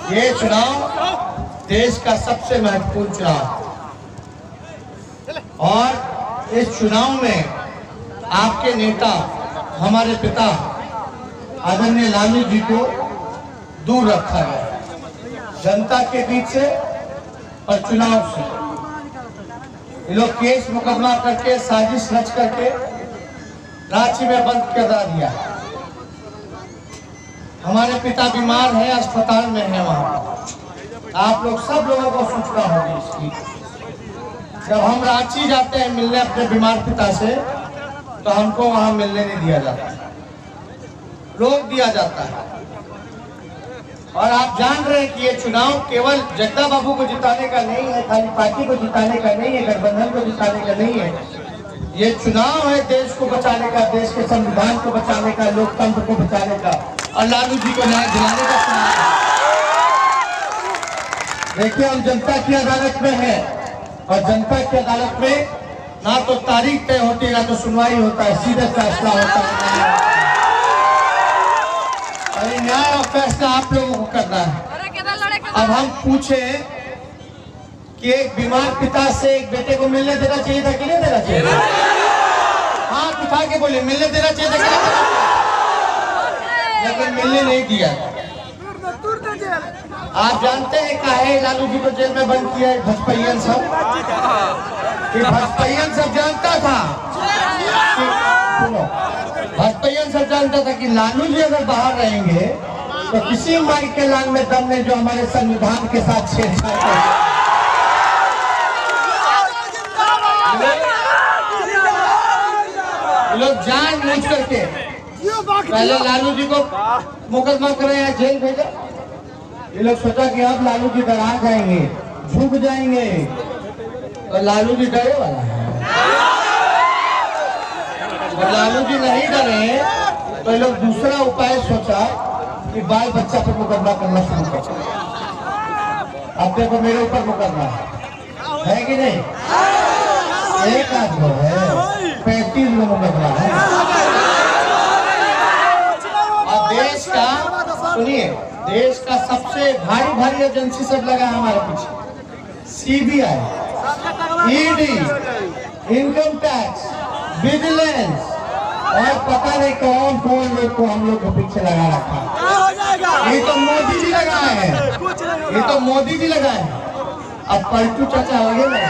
ये चुनाव देश का सबसे महत्वपूर्ण चुनाव और इस चुनाव में आपके नेता हमारे पिता आदरणीय लालू जी को दूर रखा गया जनता के बीच से और चुनाव से। ये लोग केस मुकदमा करके साजिश रच करके रांची में बंद करा दिया। हमारे पिता बीमार है, अस्पताल में है वहां। आप लोग सब लोगों को सूचना होगी इसकी। जब हम रांची जाते हैं मिलने अपने बीमार पिता से तो हमको वहां मिलने नहीं दिया जाता, रोक दिया जाता है। और आप जान रहे हैं कि ये चुनाव केवल जगदा बाबू को जिताने का नहीं है, खाली पार्टी को जिताने का नहीं है, गठबंधन को जिताने का नहीं है। ये चुनाव है देश को बचाने का, देश के संविधान को बचाने का, लोकतंत्र को बचाने का और लालू जी को न्याय दिलाने का चुनाव है। देखिए हम जनता की अदालत में है और जनता की अदालत में ना तो तारीख तय होती है ना तो सुनवाई होता है, सीधे फैसला होता है। और न्याय और फैसला आप लोगों को करना है। अब हम पूछे कि एक बीमार पिता से एक बेटे को मिलने देना चाहिए था कि नहीं देना चाहिए? हाँ उठा के बोले मिलने देना चाहिए था कि नहीं देना चाहिए? लेकिन मिलने नहीं दिया। आप जानते हैं काहे लालू जी को जेल में बंद किया है? भजपैयन सब कि भजपैयन सब जानता था, भजपैयन सब जानता था कि लालू जी अगर बाहर रहेंगे तो किसी माई के लाल में दम नहीं जो हमारे संविधान के साथ छेड़छाड़ कर। लोग जान बूझ करके पहले लालू जी को मुकदमा करें या जेल भेजा। ये लोग सोचा कि अब लालू जी डरा जाएंगे, झुक जाएंगे, और लालू जी डरे वाला है। और लालू जी नहीं डरे तो ये लोग दूसरा उपाय सोचा कि बाल बच्चा पर मुकदमा करना शुरू कर। अब देखो मेरे ऊपर मुकदमा है कि नहीं? एक आदमी है, 35 लोग मुकदमा है। और देश का सुनिए, देश का सबसे भारी भारी एजेंसी सब लगा हमारे पीछे, CBI, ED, income tax, vigilance और पता नहीं कौन कौन लोग को हम लोग के पीछे लगा रखा। ये तो मोदी जी लगाए हैं, ये तो मोदी जी लगाए हैं। अब पलटू चाचा लगे ना।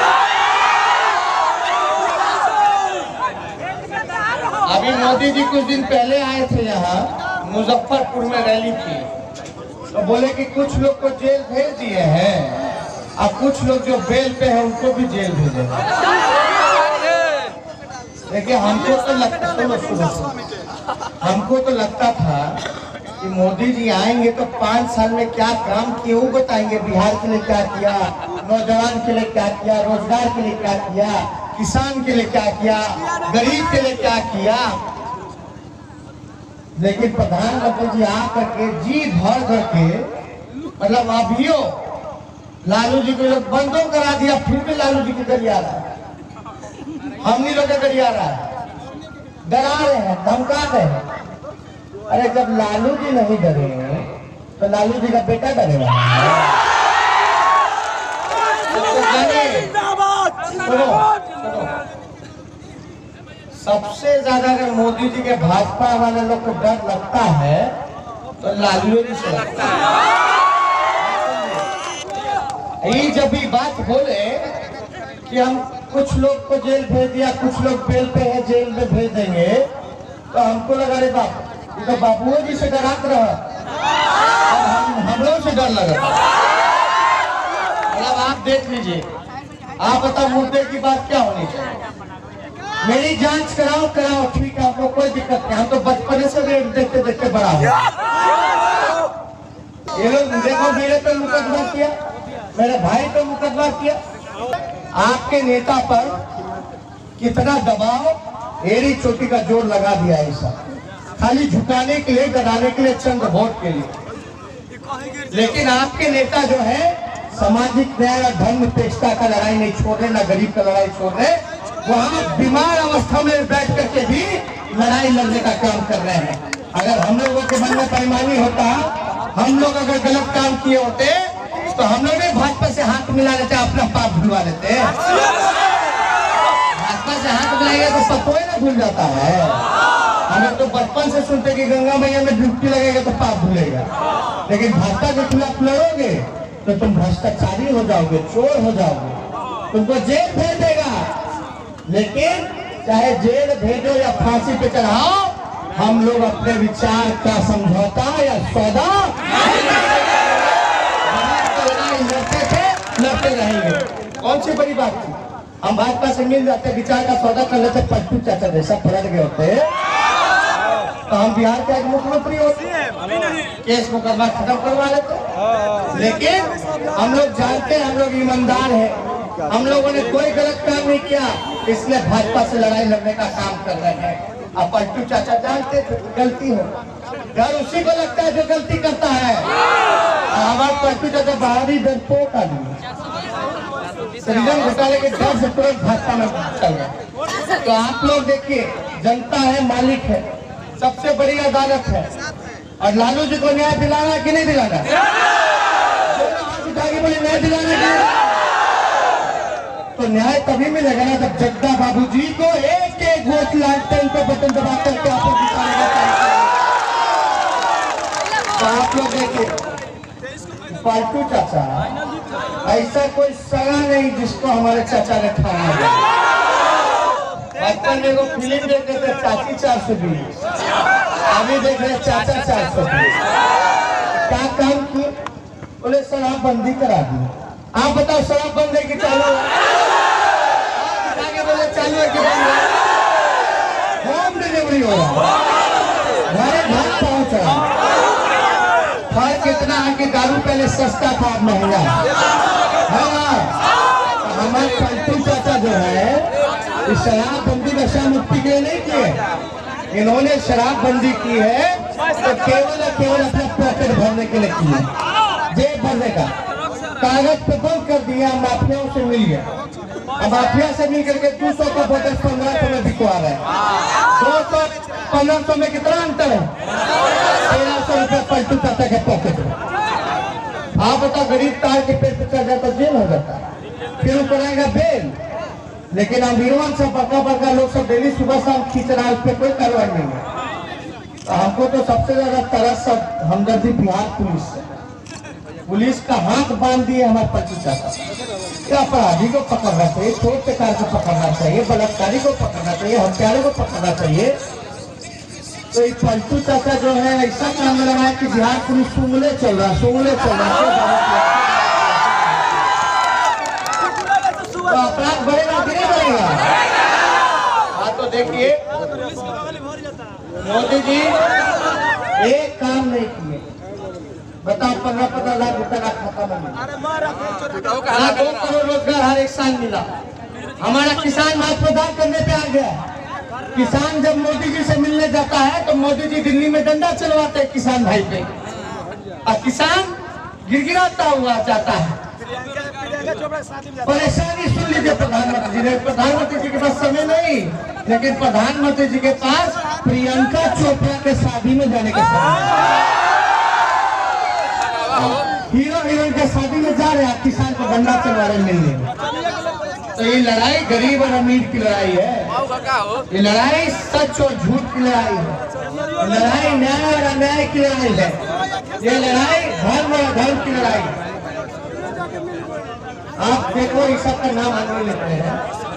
अभी मोदी जी कुछ दिन पहले आए थे यहाँ मुजफ्फरपुर में रैली थी, तो बोले कि कुछ लोग को जेल भेज दिए हैं और कुछ लोग जो बेल पे है उनको भी जेल भेजे। देखिए हमको तो लगता था कि मोदी जी आएंगे तो 5 साल में क्या काम किए वो बताएंगे। बिहार के लिए क्या किया, नौजवान के लिए क्या किया, रोजगार के लिए क्या किया, किसान के लिए क्या किया, गरीब के लिए क्या किया। लेकिन प्रधानमंत्री जी आकर के जी भर करके मतलब अभियो लालू जी को लोग बंदों करा दिया, फिर भी लालू जी की गरिया रहा है, हमनी लोग का गरिया रहा है, डरा रहे हैं, धमका रहे हैं। अरे जब लालू जी नहीं डरे तो लालू जी का बेटा डरेगा। सबसे ज्यादा अगर मोदी जी के भाजपा वाले लोग को डर लगता है तो लालू जी से लगता है। ये जब भी बात बोले कि हम कुछ लोग को जेल भेज दिया, कुछ लोग बेल पे है जेल में भेज देंगे, तो हमको लगा रे बाप ये तो बाबुओ जी से डरात रहा, हम लोग से डर लगा। मतलब आप देख लीजिए, आप बताओ मुद्दे की बात क्या होनी चाहिए? मेरी जांच कराओ ठीक है, आपको कोई दिक्कत नहीं, हम तो बचपने से देखते देखते बड़ा हो। ये लोग देखो मेरे पे मुकदमा किया, मेरे भाई पे मुकदमा किया। आपके नेता पर कितना दबाव, एड़ी चोटी का जोर लगा दिया ऐसा, खाली झुकाने के लिए, डराने के लिए, चंद वोट के लिए। लेकिन आपके नेता जो है सामाजिक न्याय और धर्म निरपेक्षता का लड़ाई नहीं छोड़ रहे, ना गरीब का लड़ाई छोड़ रहे, वहाँ बीमार अवस्था में बैठ करके भी लड़ाई लड़ने का काम कर रहे हैं। अगर हम लोगों के मन में बेईमानी होता हम लोग अगर गलत काम किए होते तो हम लोग भी भाजपा से हाथ मिला लेते, अपना पाप धुलवा लेते। भाजपा से हाथ मिलाएगा तो सब कोई ना भूल जाता है। हम लोग तो बचपन से सुनते कि गंगा मैया में डुबकी लगेगा तो पाप धुलेगा, लेकिन भाजपा के खिलाफ लड़ोगे तो तुम भ्रष्टाचारी हो जाओगे, चोर हो जाओगे, तुमको जेल भेज देगा। लेकिन चाहे जेल भेजो या फांसी पे चढ़ाओ, हम लोग अपने विचार का समझौता या सौदा लड़ते रहेंगे। कौन सी बड़ी बात थी, हम भाजपा से मिल जाते, विचार का सौदा कर लेते, पलटू चाचा जैसा पलट गए होते तो हम बिहार के एक मुख्यमंत्री होते, केस मुकदमा खत्म करवा लेते। लेकिन हम लोग जानते हैं, हम लोग ईमानदार हैं, हम लोगों ने कोई गलत काम नहीं किया, इसलिए भाजपा से लड़ाई लड़ने का काम कर रहे हैं। अब पलटू चाचा जानते थे गलती हो, डर उसी को लगता है जो गलती करता है। हमारे पलटू चाचा बाहरी डरपोक आदमी, सृजन घोटाले के डर से तुरंत भाजपा में चल गए। तो आप लोग देखिए, जनता है, मालिक है, सबसे बड़ी अदालत है, और लालू जी को न्याय दिलाना कि नहीं दिलाना? बोले न्याय दिलाना, तो न्याय तभी मिलेगा ना जब जगदा बाबू जी को एक एक वोट लालटेन पे बटन दबा करके आपको जिताने का। तो आप लोग देखिए, पलटू चाचा ऐसा कोई सगा नहीं जिसको हमारे चाचा ने ठाना। बचपन में वो फिल्म देखते थे चाची 420, अभी देख रहे चाचा 420। क्या काम किए? बोले शराबबंदी करा दी। आप बताओ शराब बंद है कि चालू है? बोले चालू है कि बंद है? होम डिलीवरी हो रहा है, घर घर पहुंच रहा है। फर्क इतना है कि दारू पहले सस्ता था, अब महंगा है ना। हमारे पलटू चाचा जो है शराबबंदी नशा मुक्ति के लिए नहीं किए, इन्होंने शराबबंदी की है तो केवल और केवल अपना पॉकेट भरने के लिए की है, जेब भरने का। कागज पे बंद कर दिया, माफियाओं से मिल गया। अब माफिया से मिल करके 200 का बोतल 1500 में बिकवा रहे हैं। 200 1500 में कितना अंतर है? 1300 रुपये पलटू चाचा के पॉकेट में। आप बताओ, गरीब तार के पेट पे चढ़ जाता जेल हो जाता है, फिर वो कराएगा बेल। लेकिन अमीरों से बड़का लोग सब डेली सुबह शाम खींच रहा है, उस पर कोई कार्रवाई नहीं है। तो हमको तो सबसे ज्यादा तरस हमदर्दी बिहार पुलिस से। पुलिस का हाथ बांध दिए हमारे पलटू चाचा। क्या अपराधी को पकड़ना चाहिए, चोर चकार को पकड़ना चाहिए, बलात्कारी को पकड़ना चाहिए, हत्यारे को पकड़ना चाहिए। तो ये पलटू चाचा जो है ऐसा काम लगा है कि बिहार पुलिस सुंगले चल रहा है। तो अपराध बढ़ेगा कि नहीं बढ़ेगा? हाँ, तो देखिए, मोदी जी एक काम नहीं किए। बताओ, 15-15 लाख रुपए का खाता में 2 करोड़ रोजगार हर एक साल मिला। हमारा किसान आज प्रदान करने पे आ गया। किसान जब मोदी जी से मिलने जाता है तो मोदी जी दिल्ली में डंडा चलवाते हैं किसान भाई पे, और किसान गिड़गिड़ाता हुआ जाता है। परेशानी सुन लीजिए प्रधानमंत्री जी ने। प्रधानमंत्री जी के पास समय नहीं, लेकिन प्रधानमंत्री जी के पास प्रियंका चोपड़ा के शादी में जाने के समय। हीरो हीरोइन के शादी में जा रहे हैं, किसान को डंडा चलवा रहे मिलने में। तो ये लड़ाई गरीब और अमीर की लड़ाई है, ये लड़ाई सच और झूठ की लड़ाई है, लड़ाई न्याय और अन्याय की लड़ाई है, ये लड़ाई धर्म और अधर्म की लड़ाई है। आप देखो, इस सब का नाम आदमी लेते हैं।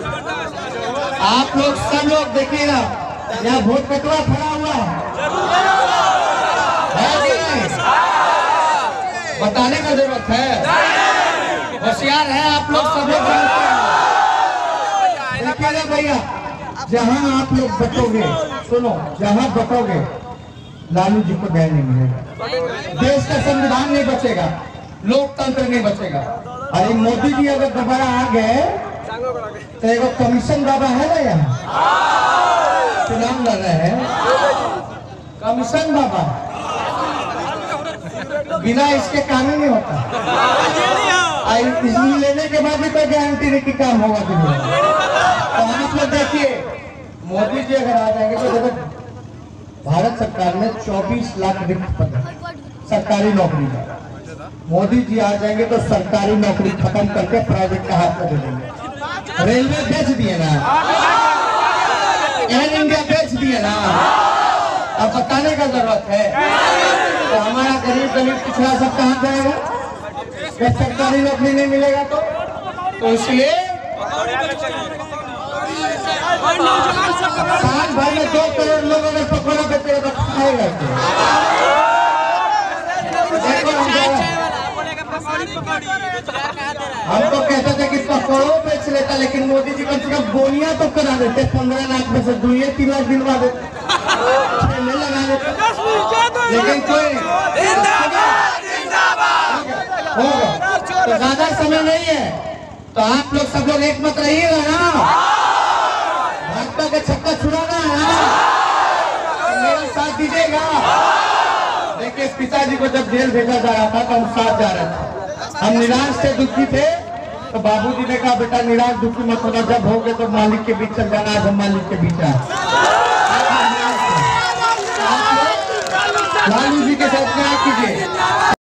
आप लोग सब लोग देखिएगा, यहाँ वोट कटवा खड़ा हुआ है, बताने का जरूरत है, होशियार है आप लोग, सब लोग जानते हैं। देखिएगा भैया, जहाँ आप लोग बटोगे, सुनो, जहाँ बटोगे लालू जी को न्याय नहीं मिलेगा, देश का संविधान नहीं बचेगा, लोकतंत्र नहीं बचेगा। अरे मोदी जी अगर दोबारा आ गए तो एक कमीशन बाबा है ना यहाँ, चुनाव लड़ रहे हैं, कमीशन बाबा, बिना इसके काम ही नहीं होता। इसमें लेने के बाद भी कोई गारंटी नहीं कि काम होगा कि नहीं। तो आप लोग देखिए, मोदी जी अगर आ जाएंगे तो देखो, भारत सरकार में 24 लाख रिक्त पद है। सरकारी नौकरी में। मोदी जी आ जाएंगे तो सरकारी नौकरी खत्म करके प्राइवेट का हाथ में दे देंगे। रेलवे बेच दिए ना, एयर इंडिया बेच दिए ना, अब बताने का जरूरत है। तो हमारा गरीब गरीब पिछड़ा सब कहाँ जाएगा जब सरकारी नौकरी नहीं मिलेगा? तो इसलिए साल भर में 2 करोड़ लोगों ने पकौड़ा बेचेगा तो खाएगा हम तो कहते थे कि पकौड़ों बेच लेता, लेकिन मोदी जी कम से कम बोनिया तो करा देते। 15 लाख में से 2-3 लाख दिलवा देते, लगा देते, लेकिन कोई होगा तो ज्यादा समय नहीं है। तो आप लोग सब लोग एक मत रहिएगा ना, भाजपा का छक्का छुड़ाना है ना, मेरा साथ दीजिएगा। देखिए पिताजी को जब जेल भेजा जा रहा था तो हम साथ जा रहे थे, हम निराश से दुखी थे। तो बाबूजी ने कहा बेटा निराश दुखी मत होना, जब हो गए तो मालिक के बीच चल जाना। आज हम मालिक के बीच आए, लालू जी के साथ क्या कीजिए।